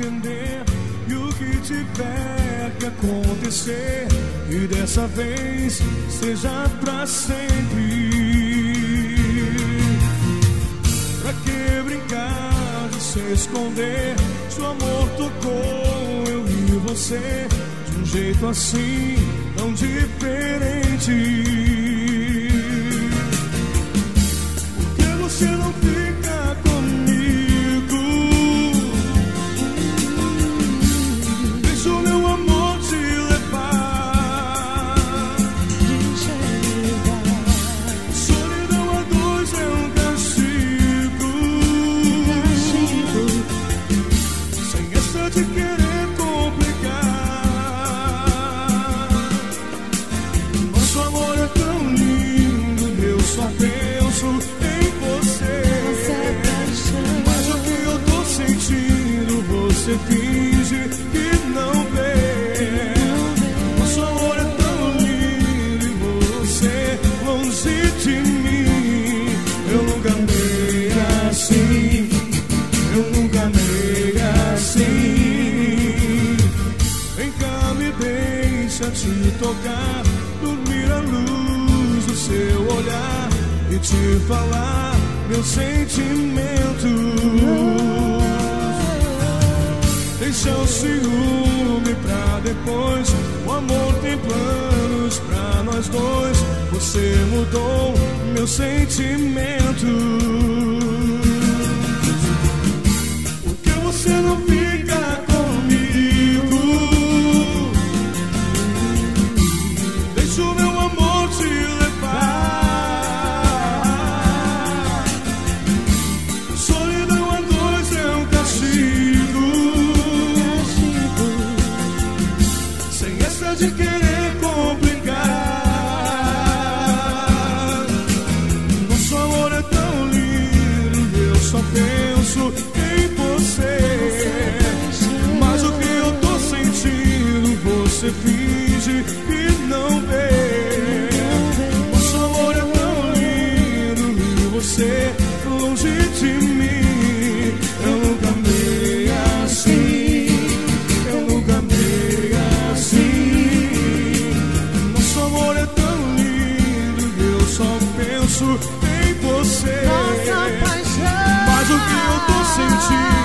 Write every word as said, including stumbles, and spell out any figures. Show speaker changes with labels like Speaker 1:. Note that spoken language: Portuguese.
Speaker 1: entender. E o que tiver que acontecer, e dessa vez seja pra sempre. Pra que brincar de se esconder? Se o amor tocou eu e você de um jeito assim tão diferente. Por que você não fica comigo? Deixa o meu amor te levar.
Speaker 2: Deixa levar.
Speaker 1: Solidão a dois é um castigo.
Speaker 2: Castigo.
Speaker 1: Sem essa de querer complicar. Nosso amor é tão lindo, eu só penso em você. Mas o que eu tô sentindo, você finge que não vê. Nosso amor é tão lindo e você longe de mim. Eu nunca amei assim, eu nunca amei assim. Vem cá, me deixa te tocar, dormir à luz do seu olhar e te falar meus sentimentos. Deixa o ciúme pra depois, o amor tem planos pra nós dois. Você mudou meus sentimentos. Por que você não fica comigo? Deixa o meu amor te levar. Solidão a dois é um castigo. Sem essa de querer complicar. Nosso amor é tão lindo, eu só penso em você. Mas o que eu tô sentindo, você finge que não vê. Nosso amor é tão lindo e você longe de mim. Eu nunca amei assim, eu nunca amei assim. Nosso amor é tão lindo e eu só penso em você.
Speaker 2: Nossa paixão.
Speaker 1: Mas o que eu tô sentindo,